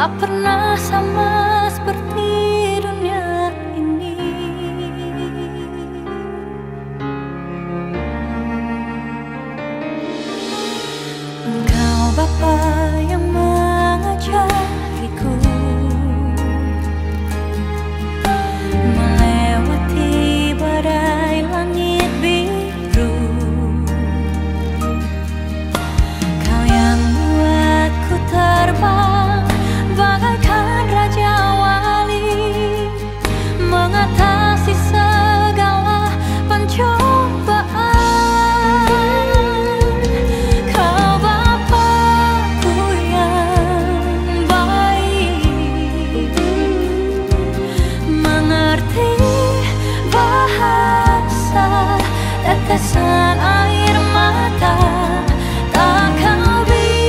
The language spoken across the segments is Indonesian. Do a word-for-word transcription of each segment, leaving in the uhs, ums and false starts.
tak pernah sama seperti dunia ini. Engkau Bapa yang mengajariku melewati badai langit biru. Kau yang buatku terbang bagaikan raja wali, mengatasi segala pencobaan. Kau Bapakku yang baik, mengerti bahasa tetesan air mata. Tak kau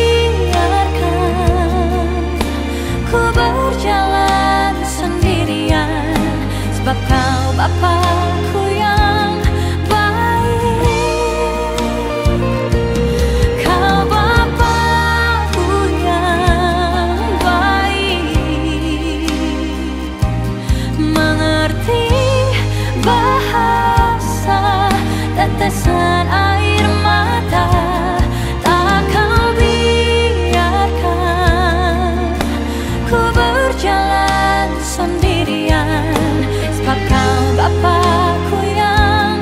biarkan ku berjalan sendirian, sebab kau Bapakku yang baik. Kau Bapakku yang baik, mengerti bahasa tetesan air mata. Tak kau biarkan ku berjalan sendirian, sebab kau Bapakku yang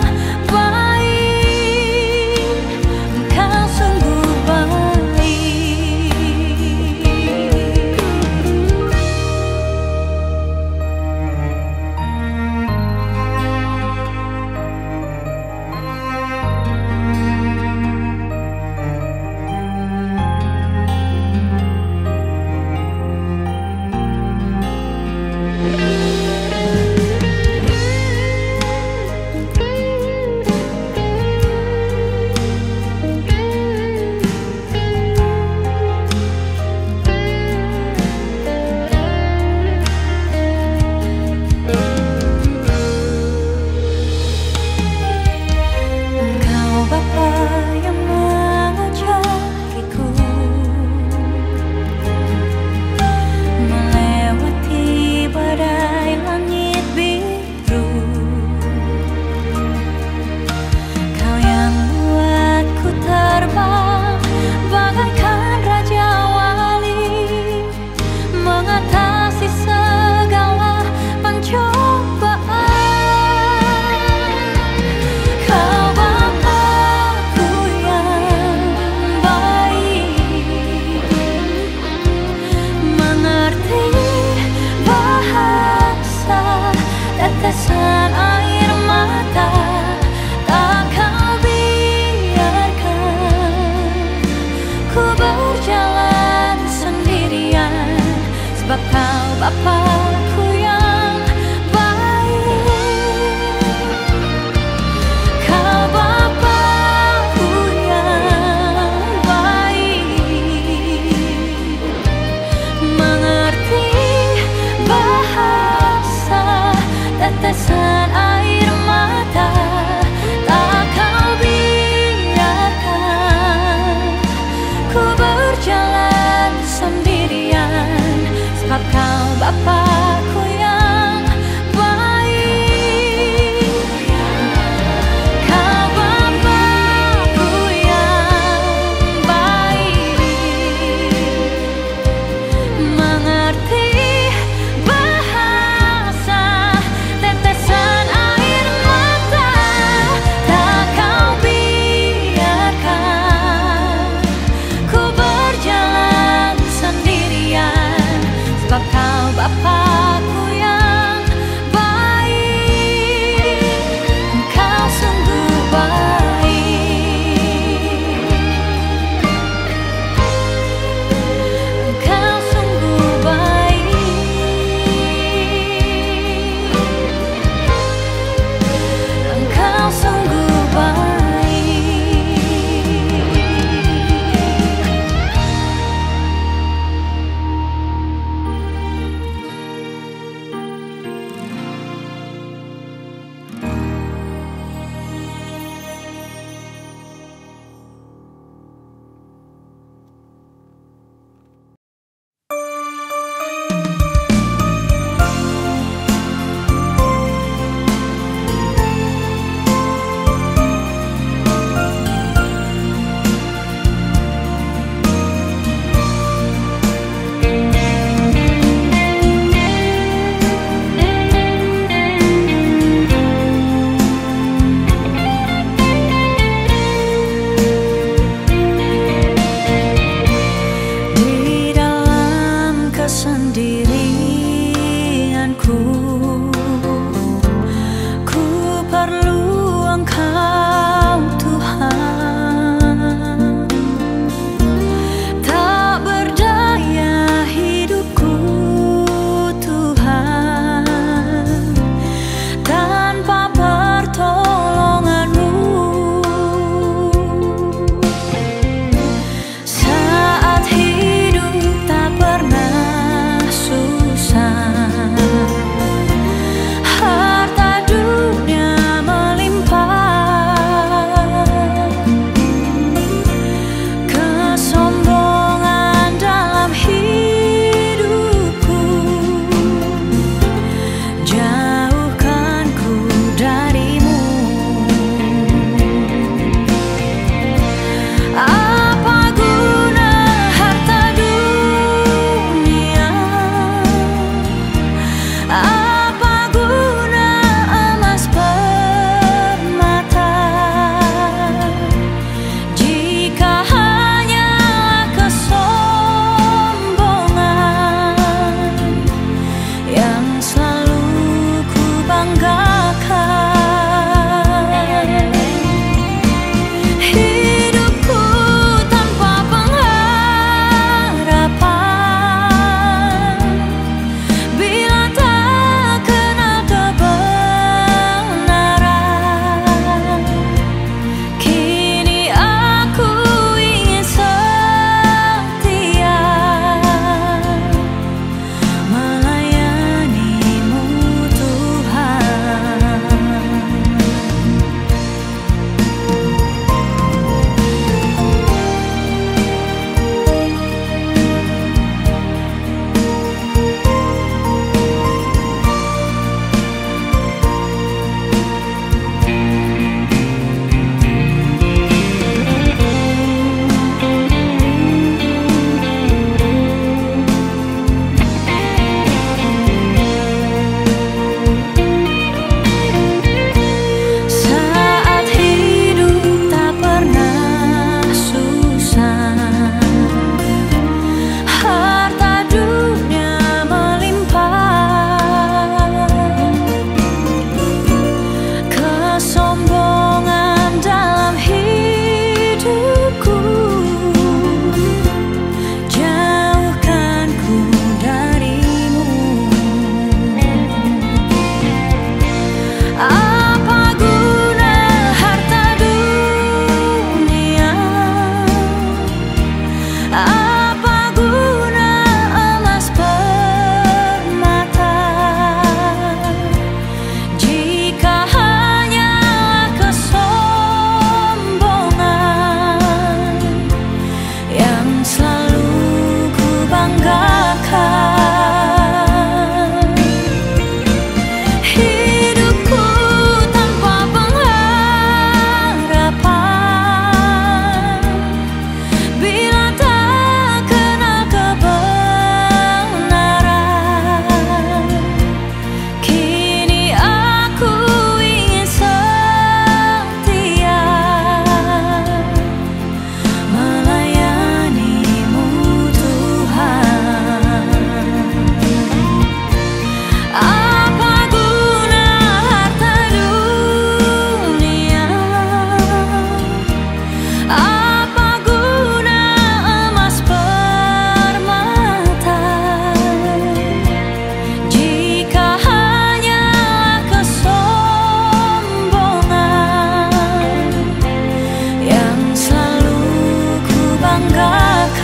baik. Engkau sungguh baik. Engkau Bapa yang mengajariku melewati badai langit biru. Kau yang buatku terbang bagaikan raja wali, mengatasi segala pencobaan. Kau Bapakku yang baik, mengerti bahasa tetesan air mata. Tak kau biarkan ku berjalan sendirian, sebab kau Bapakku yang baik. Kau Bapakku yang baik, mengerti bahasa tetesan air mata. Tak kau biarkan ku berjalan sendirian, sebab kau Bapakku yang baik. Kau Bapakku yang baik, mengerti bahasa tetesan air mata. Tak kau biarkan ku berjalan sendirian, sebab kau Bapa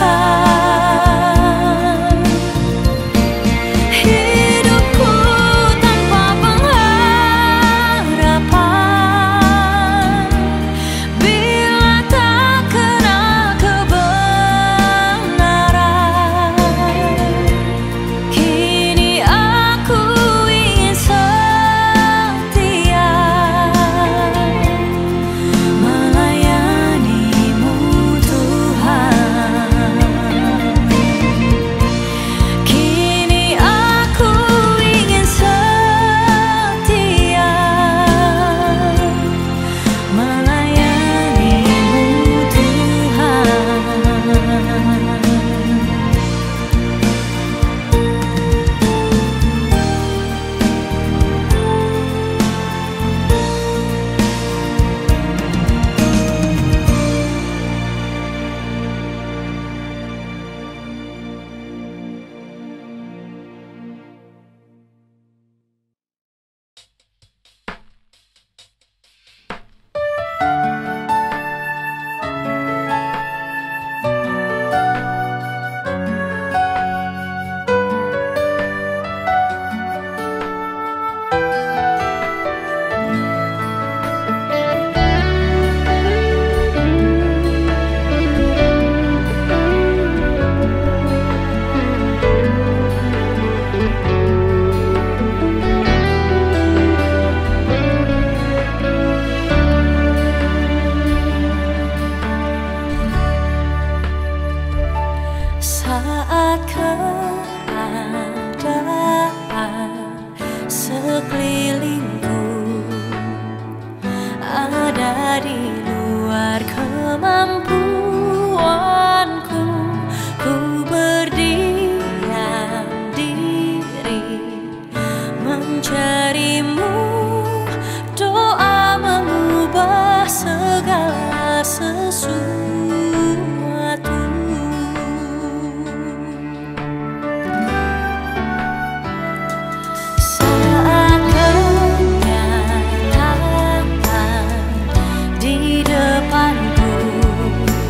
Tuhan. Hidupku tanpa pengharapan bila tak kenal kebenaran. Kini aku ingin setia melayanimu Tuhan. Kini aku ingin setia melayanimu saat keadaan sekelilingku ada di luar kemampuanku, ku berdiam diri mencarimu. Doa mengubah segala sesuatu. Saat kenyataan di depanku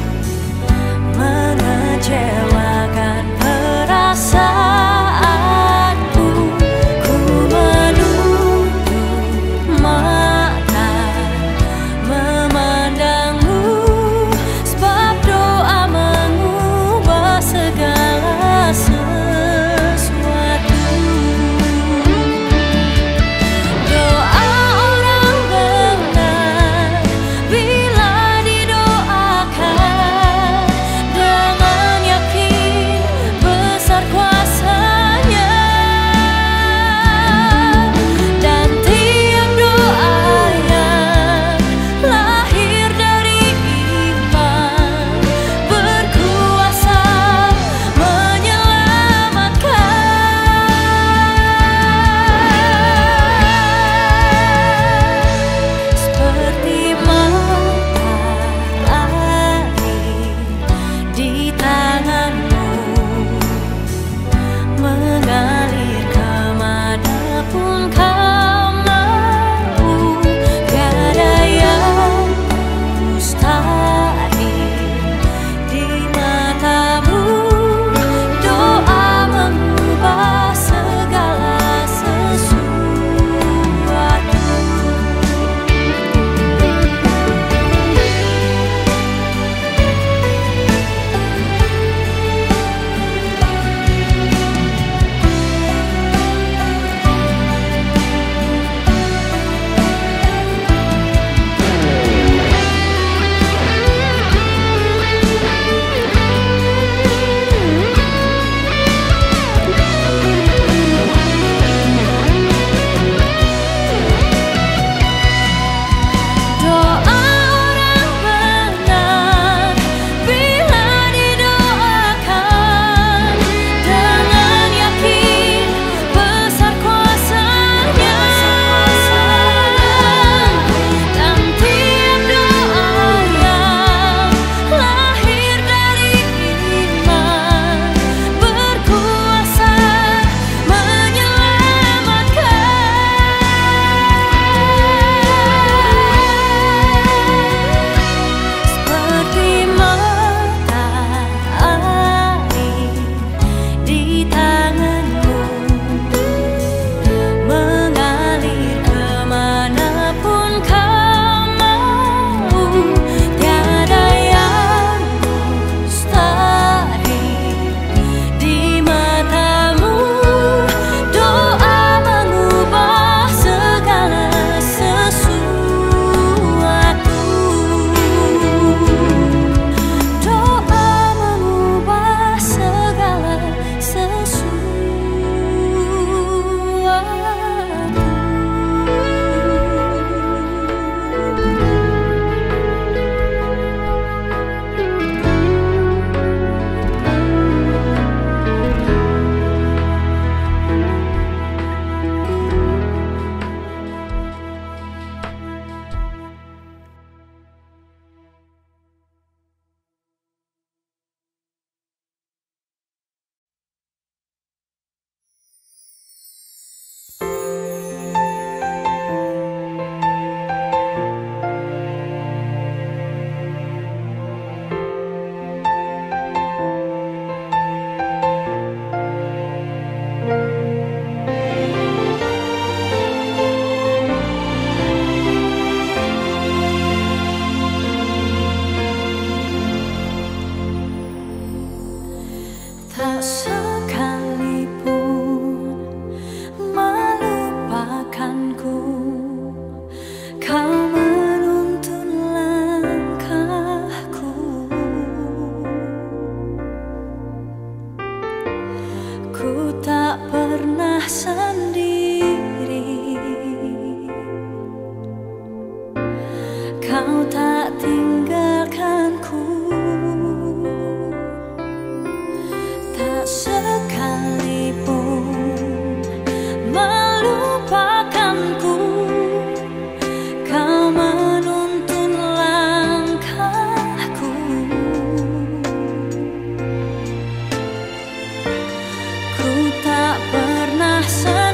Tak sekalipun melupakanku, kau menuntun langkahku. Ku tak pernah sendiri, kau tak tinggalkanku. Tak sekalipun melupakanku, kau menuntun langkahku. Ku tak pernah sendiri,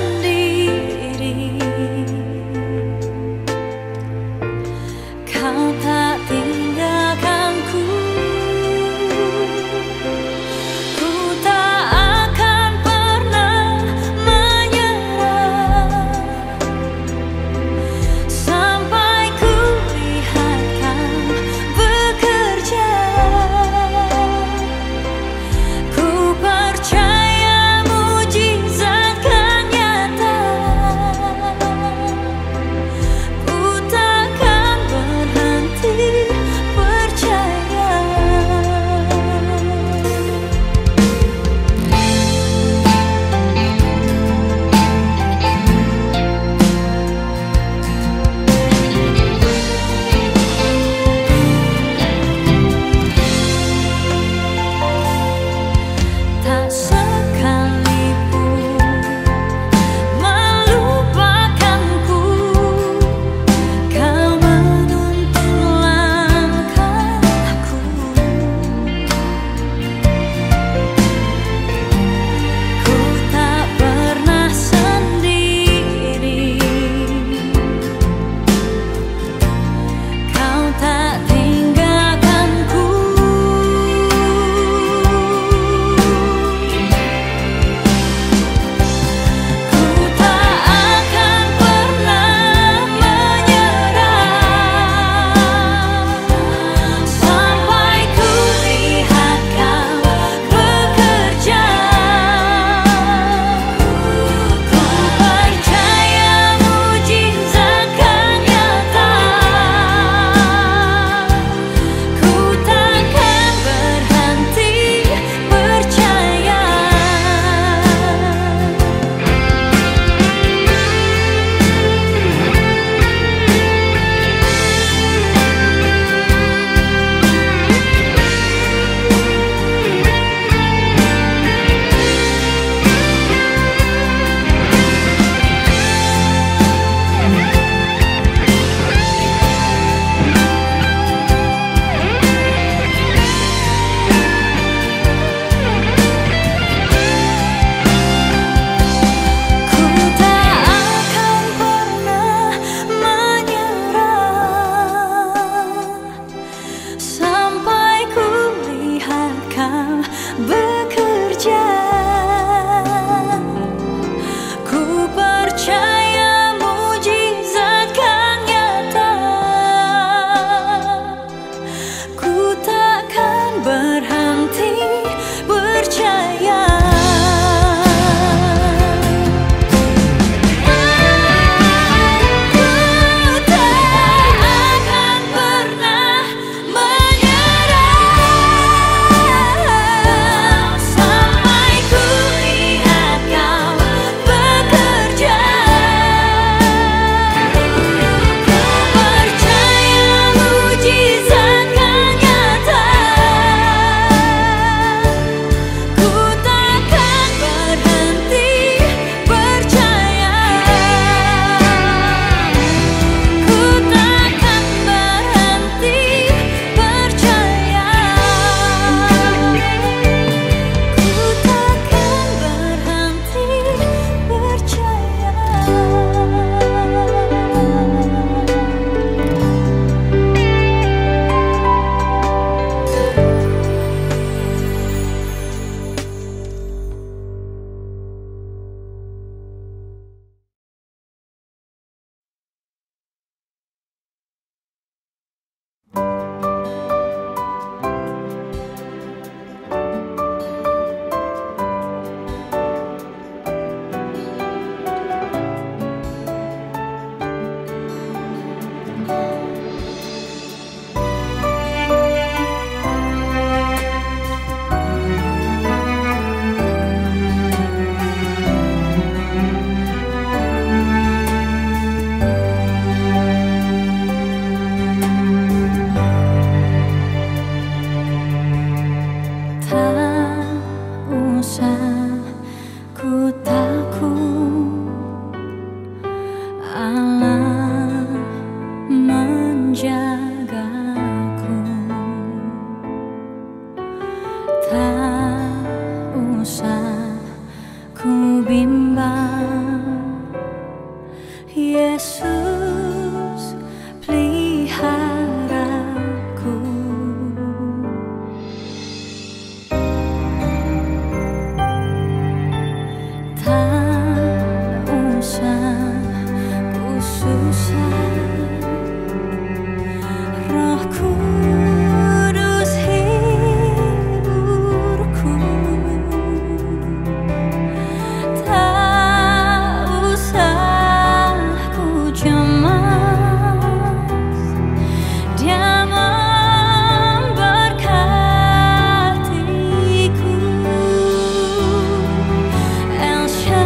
usah ku takut, Allah menjagaku. Tak usah ku bimbang, Yesus peliharaku. Tak usah ku susah, Roh Kudus hiburku. Tak usah ku cemas, Dia memberkatiku. El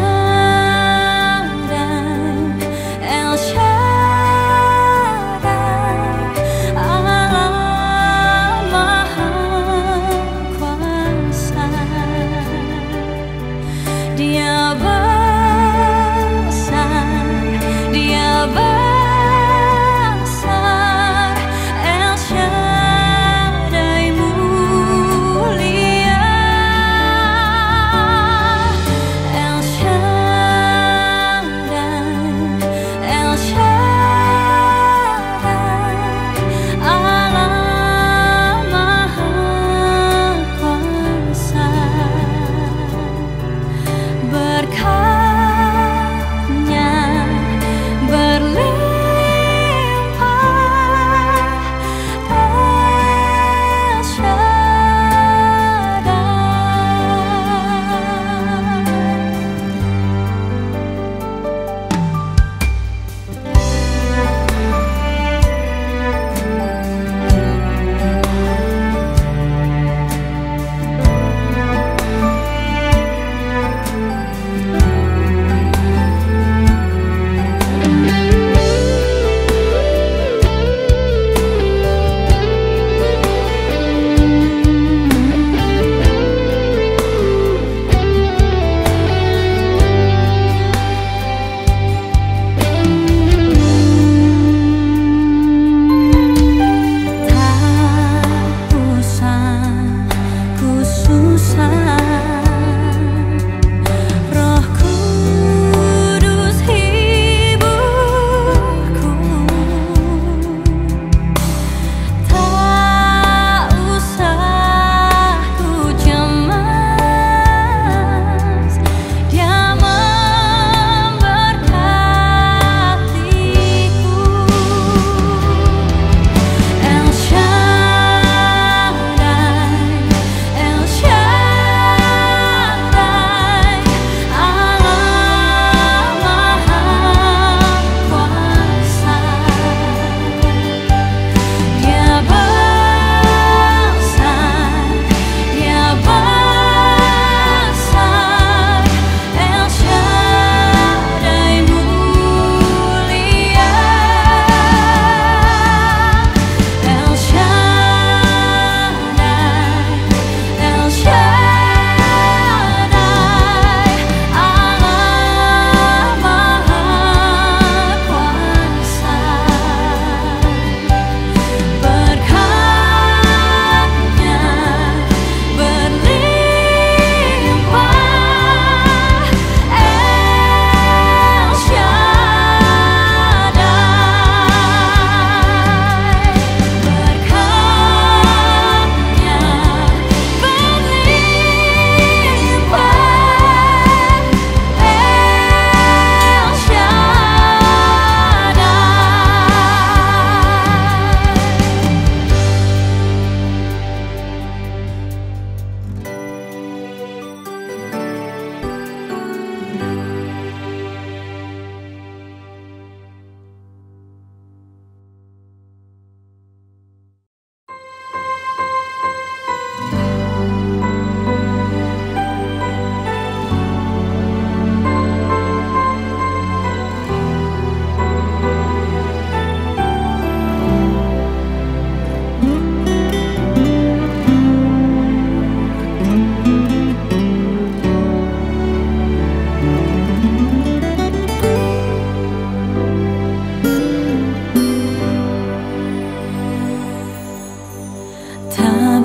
Shaddai, El Shaddai, Allah Maha Kuasa. Dia besar, Dia besar, El Shaddai mulia. El Shaddai, El Shaddai, Allah Maha Kuasa. Berkatnya berlimpah, El Shaddai. Tak usah ku susah, Roh Kudus hiburku. Tak usah ku cemas, Dia memberkatiku. El Shaddai, El Shaddai,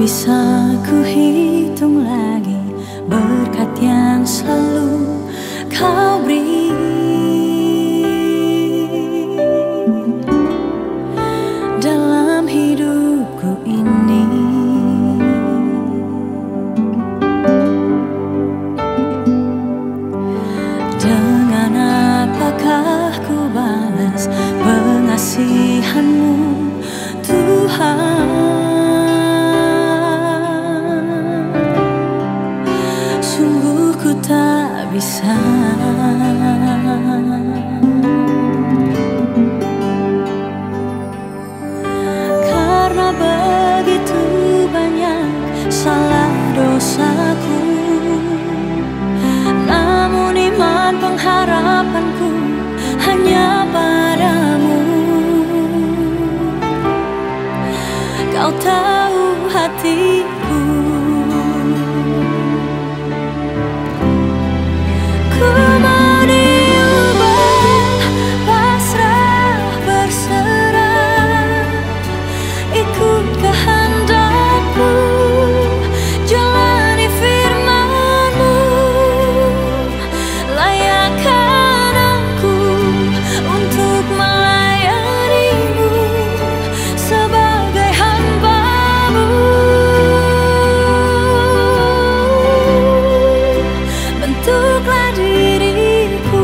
bisa ku hitung lagi berkat yang selalu kau beri dalam hidupku ini. Dengan apakah ku balas pengasihan-Mu, Tuhan? Sungguh ku tak bisa, karena begitu banyak salah dosaku. Namun iman pengharapanku hanya padamu. Kau tahu hatiku, ku mau diubah, pasrah berserah, ikut kehendak-Mu, jalani firman-Mu, layakkan aku untuk melayani-Mu sebagai hamba-Mu. Bentuklah diriku,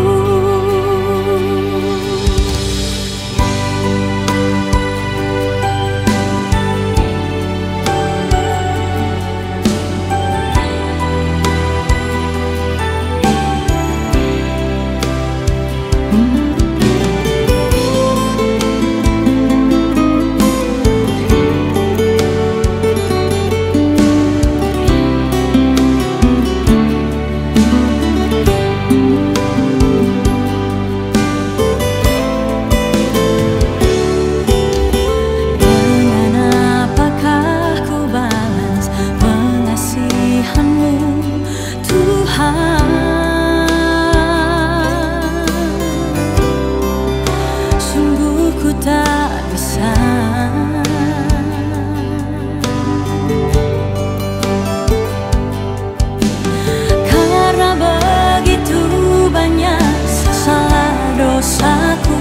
dosaku.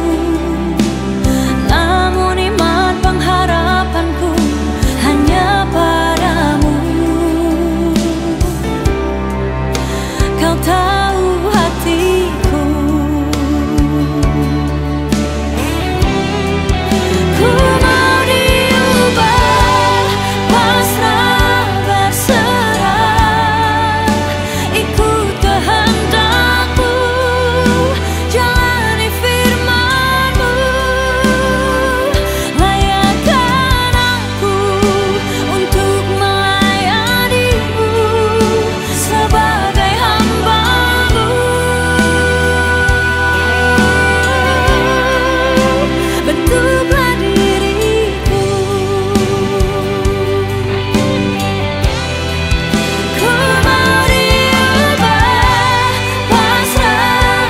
Namun iman pengharapanku hanya padamu. Kau tahu hatiku, ku mau diubah, pasrah berserah, ikut kehendak-Mu, jalani firman-Mu, layakkan aku untuk melayani-Mu sebagai hamba-Mu. Bentuklah diriku, ku mau diubah, pasrah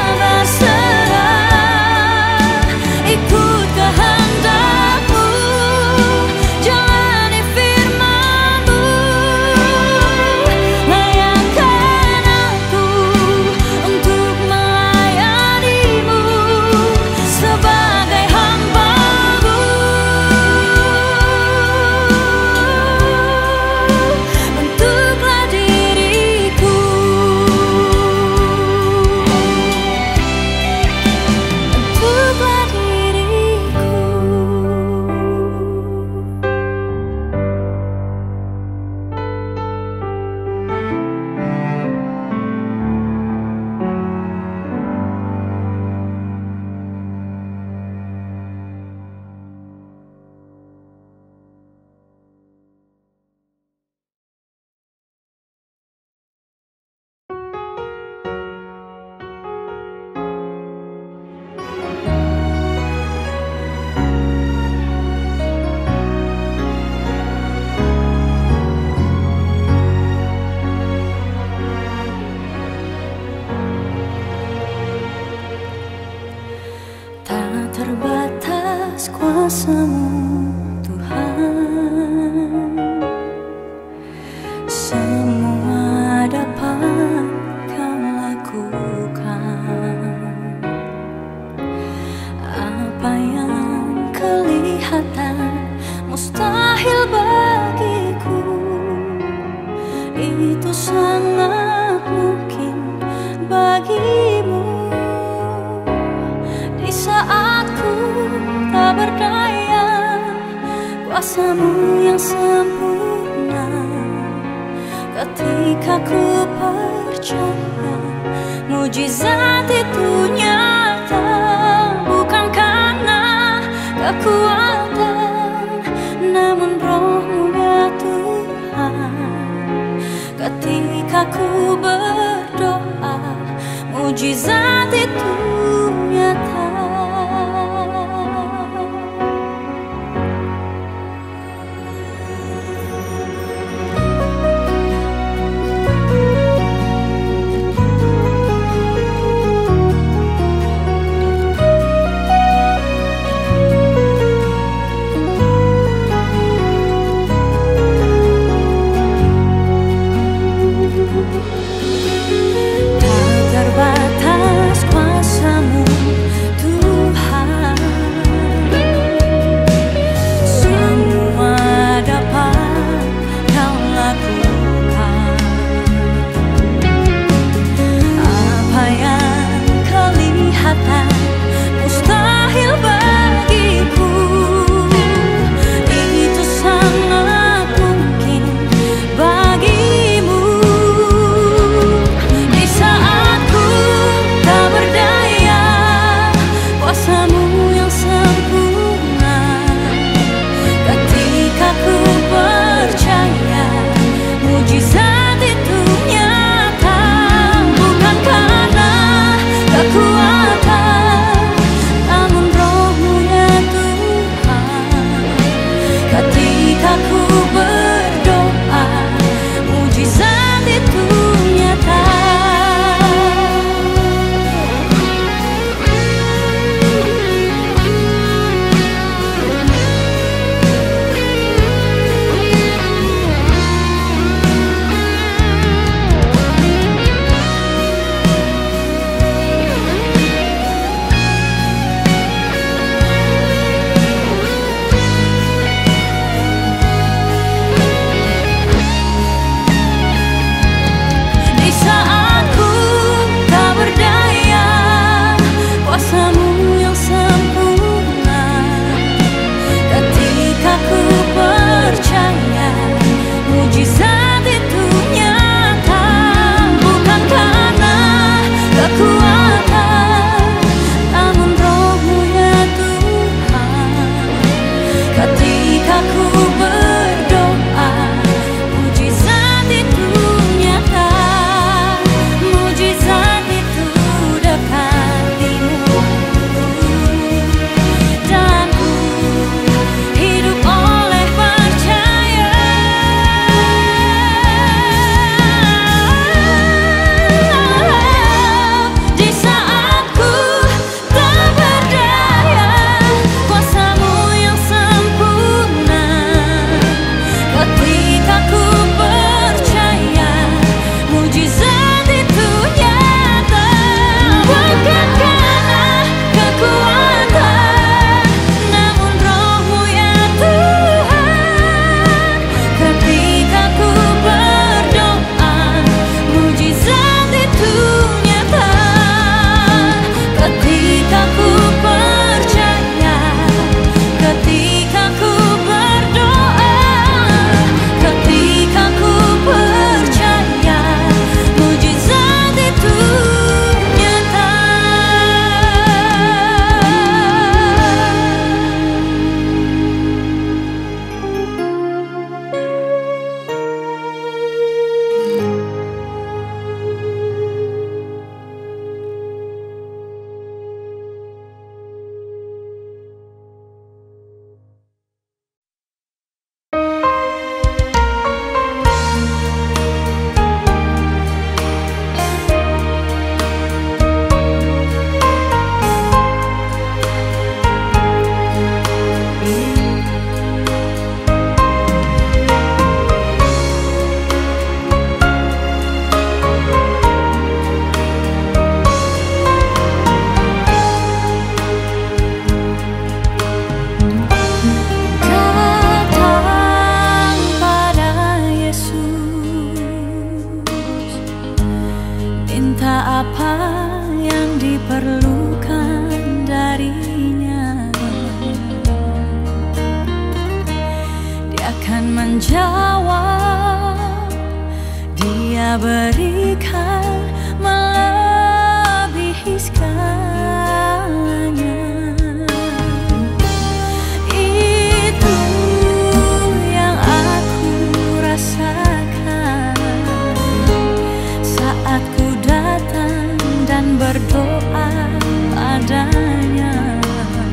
berserah, ikut kehendak-Mu, jalani firman-Mu, layakkan aku untuk melayani-Mu sebagai hamba-Mu. Bentuklah diriku, bentuklah diriku. Tak terbatas kuasa-Mu, Tuhan. kuasamu yang sempurna. Ketika ku percaya mujizat itu nyata, bukan karena kekuatan, namun Roh-Mu ya Tuhan. Ketika ku berdoa, mujizat itu nyata. Dengan jawab Dia berikan melebihi segalanya. Itu yang aku rasakan saat ku datang dan berdoa padanya.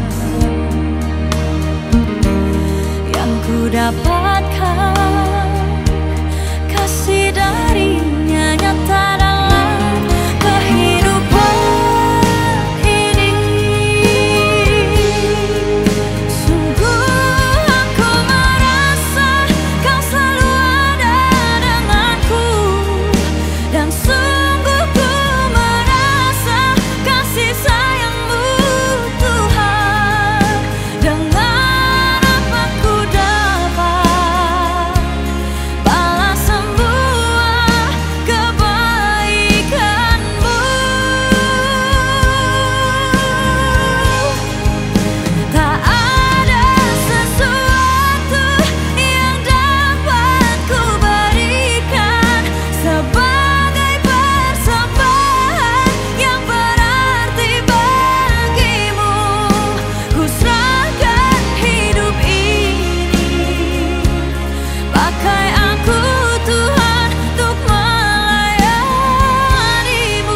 Yang ku dapatkan kasih darinya nyata dalam kehidupan ini. Sungguh aku merasa kau selalu ada denganku, dan sungguh ku merasa kasih sayangmu Tuhan. Dengan apa ku dapat balas semua kebaikanmu. Tak ada sesuatu yang dapat ku berikan sebagai persembahan yang berarti bagimu. Ku serahkan hidup ini, pakai aku Tuhan untuk melayanimu.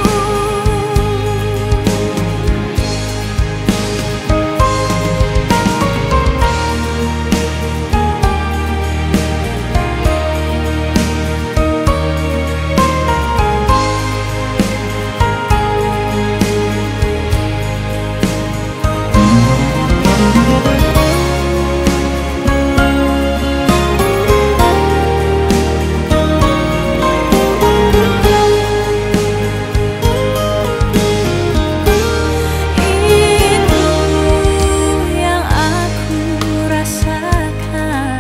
Itu yang aku rasakan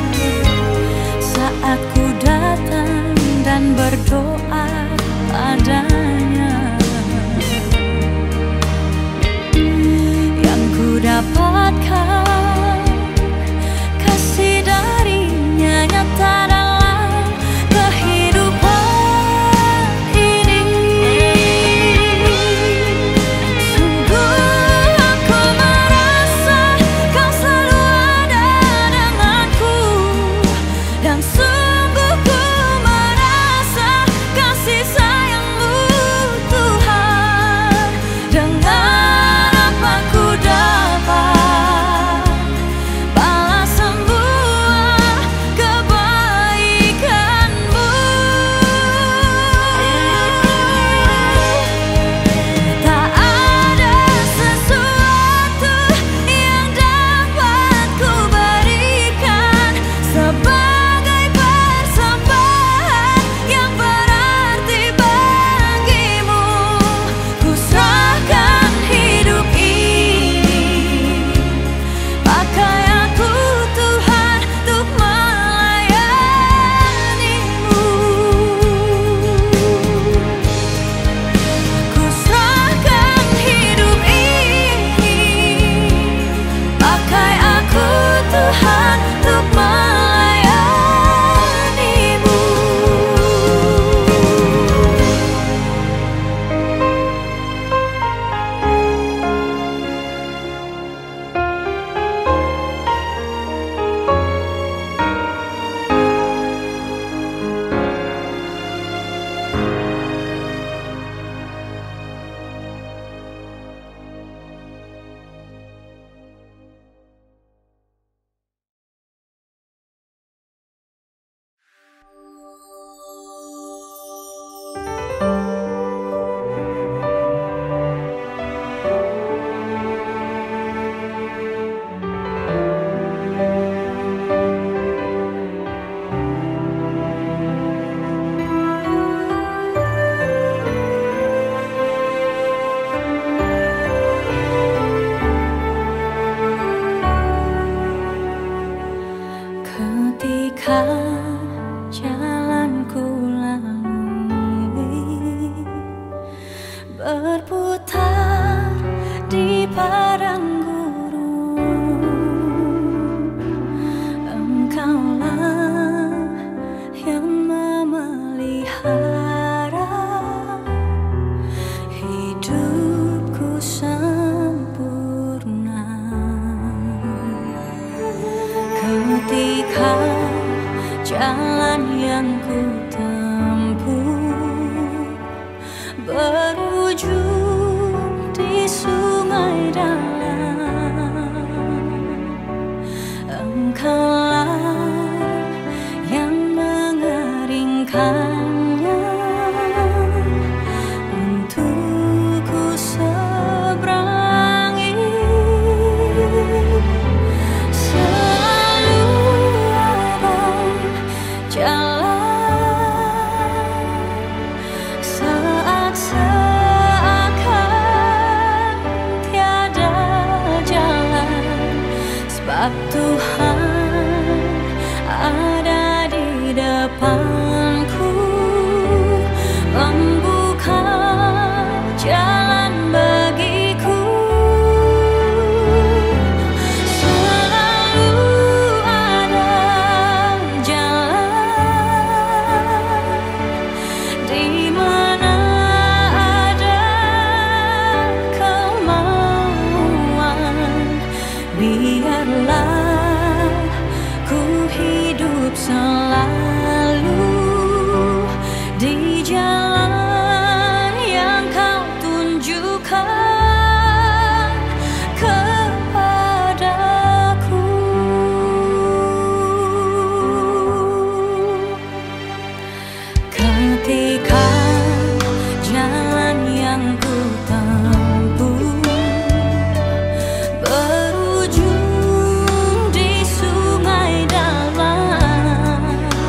saat ku datang dan berdoa padanya. Yang ku dapatkan kasih darinya nyata dalam kehidupan ini. Sungguh aku merasa kau selalu ada denganku, dan sungguh ku merasa kasih sayangmu Tuhan. Dengan apa ku dapat sebab Tuhan ada di depanku, membuka jalan bagiku. Selalu ada jalan di mana ada kemauan. Biarlah ku hidup selalu di jalan yang Kau tunjukkan kepadaku. Ketika jalan yang ku tempuh berujung di sungai dalam,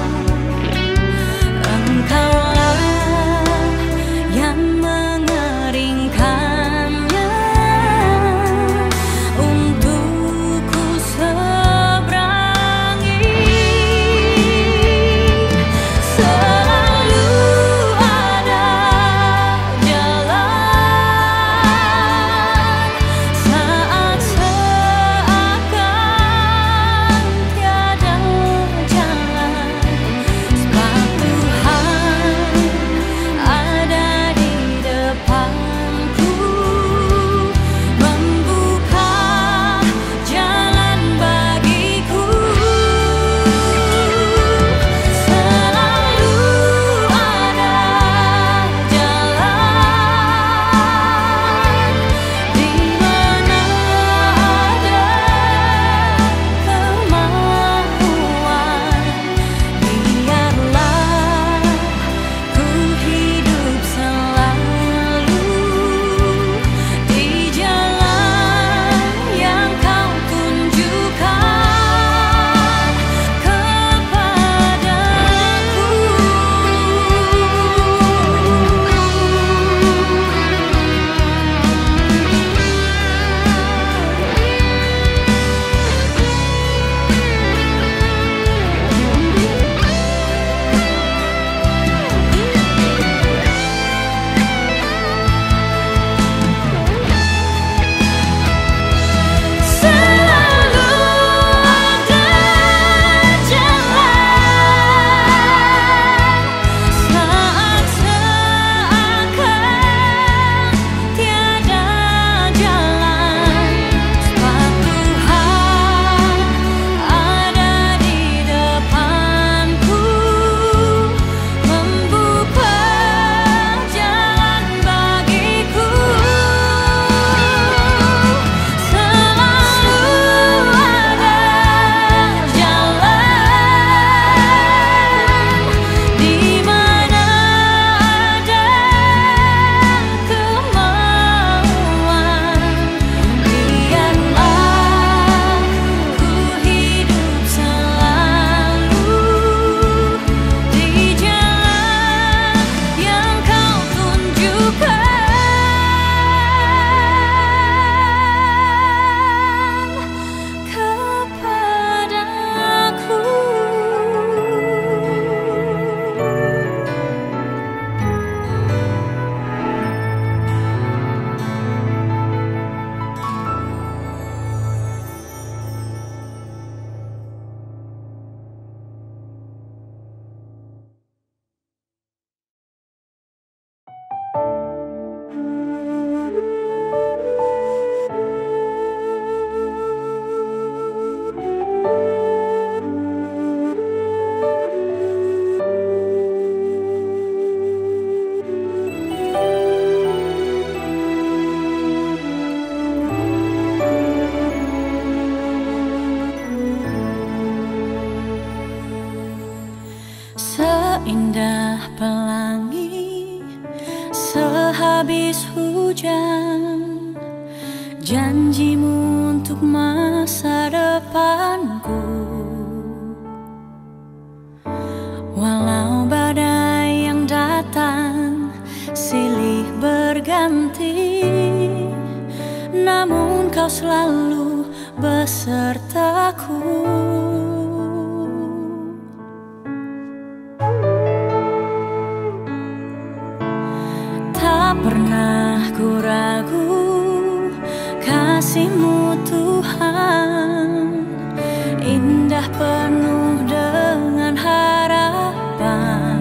Engkaulah yang mengeringkannya untuk ku seberangi. Selalu ada jalan saat seakan tiada jalan, sebab Tuhan ada di depanku, membuka jalan bagiku. Selalu ada jalan di mana ada kemauan. Biarlah ku hidup selalu di jalan yang Kau tunjukkan kepadaku. Selalu ada jalan saat seakan tiada jalan, sebab Tuhan ada di depanku, membuka jalan bagiku. Selalu ada jalan di mana ada kemauan. Biarlah ku hidup selalu di jalan yang Kau tunjukkan kepadaku. Seindah pelangi sehabis hujan, janjimu untuk masa depanku. Walau badai yang datang silih berganti, namun Kau selalu besertaku. Tak pernah ku ragu kasih-Mu Tuhan, indah penuh dengan harapan.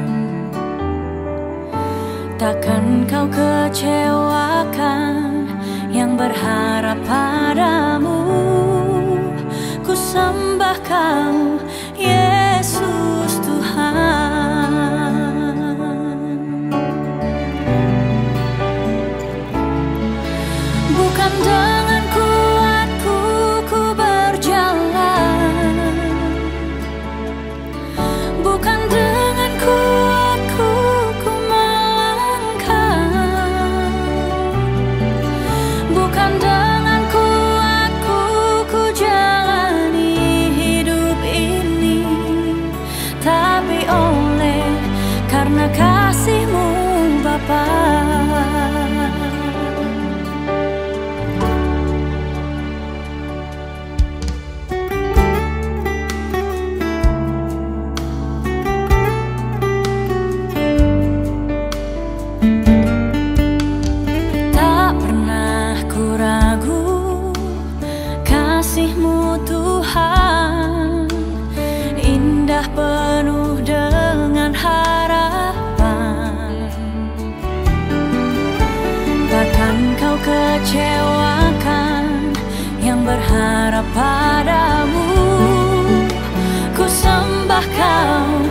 Takkan Kau kecewakan yang berharap padamu. Ku sembah Kau, Yesus Tuhan. Bukan dengan kuatku ku berjalan, bukan dengan kuatku ku melangkah, bukan dengan kuatku ku jalani hidup ini, tapi oleh karena kasih-Mu Bapa. Kasih-Mu Tuhan, indah penuh dengan harapan. Takkan Kau kecewakan yang berharap padamu. Ku sembah Kau,